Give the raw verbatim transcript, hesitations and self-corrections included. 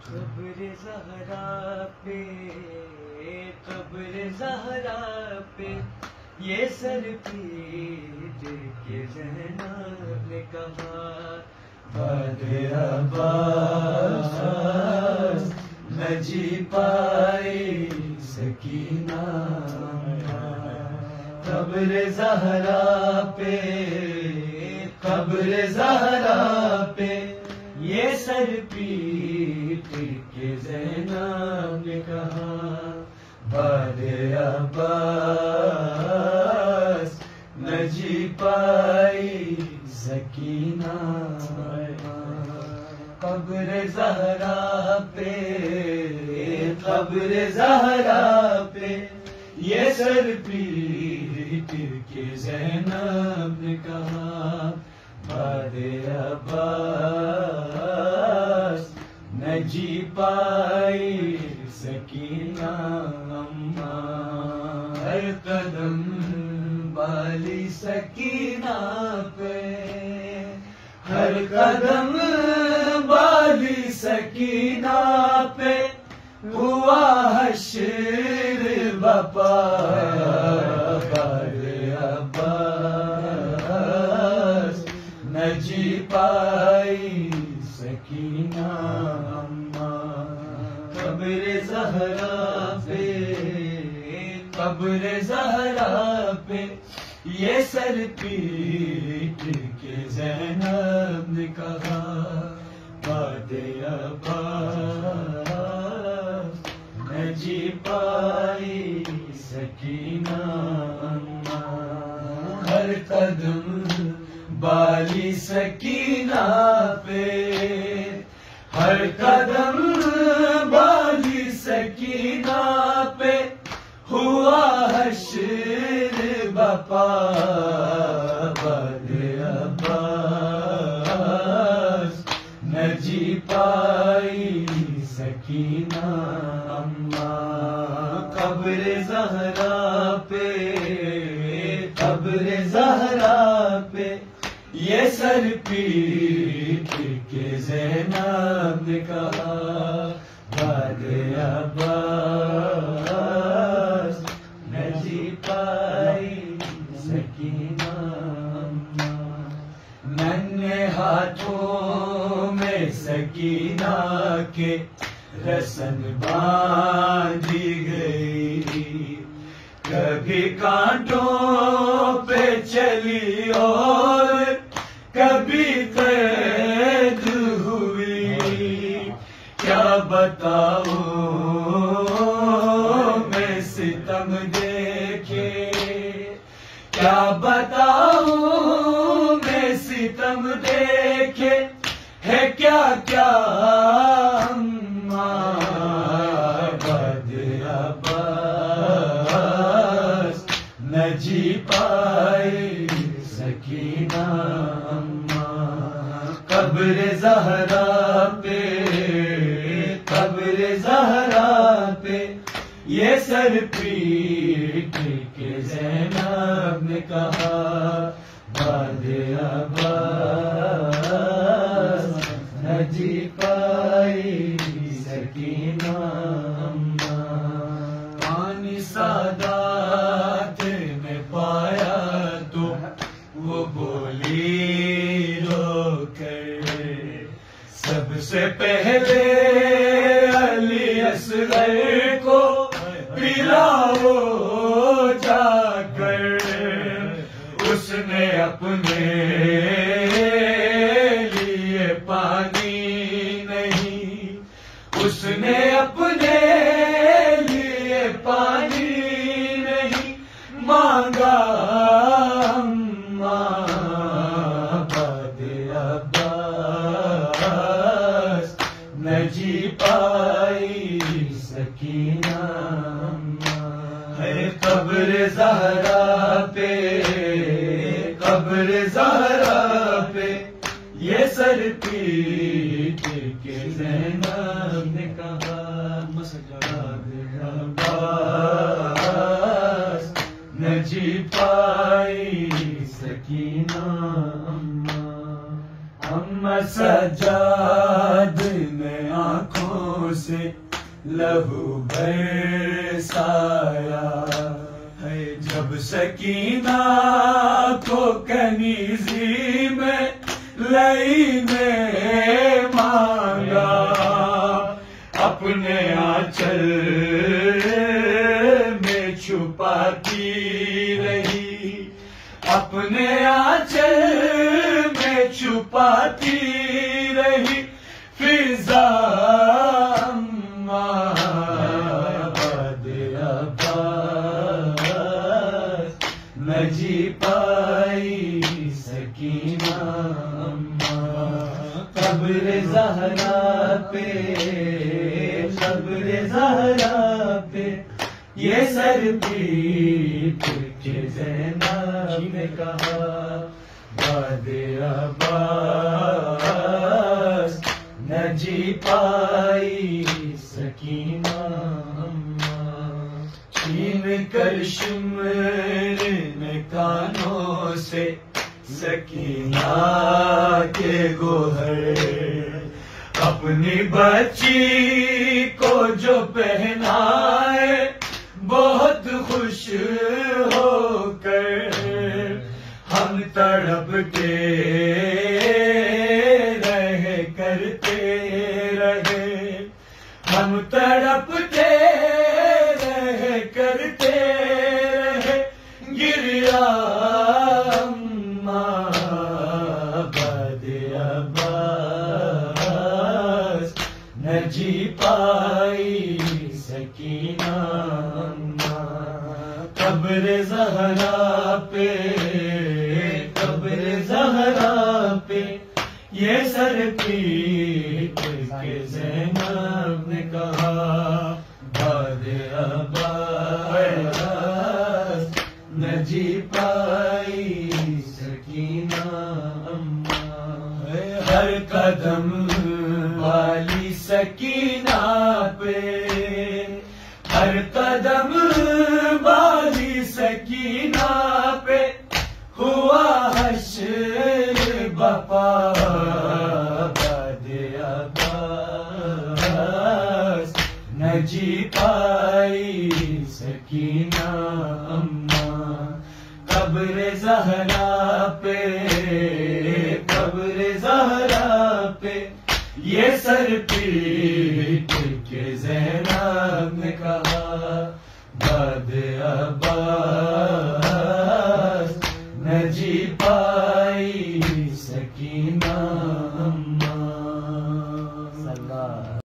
قبر زہرا پہ قبر زہرا پہ یہ سر پیٹ کے زینب نے کہا بعد عباس نہ جی پائی سکینہ قبر زہرا پہ قبر زہرا پہ یہ سر پیٹ کے زینب نے کہا بعد عباس نہ جی پائی سکینہ قبر زہرا پہ قبر زہرا پہ یہ سر پیٹ کے زینب نے کہا بعد عباس نہ جی پائی سکینہ اماں ہر قدم بالی سکینہ پہ ہر قدم بالی سکینہ پہ ہوا حشر بپا بعد عباس نہ جی پائی سکینہ اماں قبر زہرا پہ قبر زہرا پہ یہ سر پیٹ کے زینب نے کہا بعد عباس نہ جی پائی سکینہ اماں ہر قدم بالی سکینہ پہ ہر قدم بالی سکینہ پہ ہوا حشر بپا بعد عباس نہ جی پائی سکینہ اماں قبر زہرا پہ قبر زہرا پہ یہ سر پیٹ کے زینب نے کہا بعد عباس نہ جی پائی سکینہ ننھے ہاتھوں میں سکینہ کے رسن باندھی گئی کبھی کانٹوں پہ چلی اور کبھی قید ہوئی کیا بتاؤں میں ستم دیکھے کیا بتاؤں میں ستم دیکھے ہے کیا کیا اماں بعد عباس نہ جی پائی سکینہ اماں قبر زہرا پہ قبر زہرا پہ یہ سر پیٹ کے زینب نے کہا بعد عباس نہ جی پائی سکینہ اماں پانی سادات میں پایا تو وہ بولی رو کر سب سے پہلے علی اصغر کو پلاؤ جا کر اس نے اپنے لیے پانی نہیں اس نے اپنے لیے پانی نہیں مانگا اماں بعد عباس نہ جی پائی سکینہ ہے قبر زہرا پہ قبر زہرا پہ یہ سر پیٹ کے زینب نے کہا عباس نہ جی پائی سکینہ اماں اماں سجاد نے آنکھوں لہو برسایا ہے جب سکینہ کو کنیزی میں لئی نے مانگا اپنے آنچل میں چھپاتی رہی اپنے آنچل میں چھپاتی رہی فضا نہ جی پائی سکینہ قبر زہرا پہ قبر زہرا پہ یہ سر پیٹ کے زینب نے کہا باد عباس نہ جی پائی سکینہ چھین کر شمر میں کانوں سے سکینہ کے گوہر اپنی بچی کو جو پہنائے بہت خوش ہو کر ہم تڑپتے رہے کرتے رہے ہم تڑپتے رہے کرتے رہے گریا نہ جی پائی سکینہ قبر زہرا پہ قبر زہرا پہ یہ سر پیٹ کے زینب نے کہا باد عباس نہ جی پائی سکینہ ہر قدم والی سکینہ پہ ہر قدم والی سکینہ پہ ہوا حشر بپا باد عباس نہ جی پائی سکینہ قبر زہرا پہ قبر زہرا پہ یہ سر پیٹ کے زینب نے کہا باد عباس نہ جی پائی سکینہ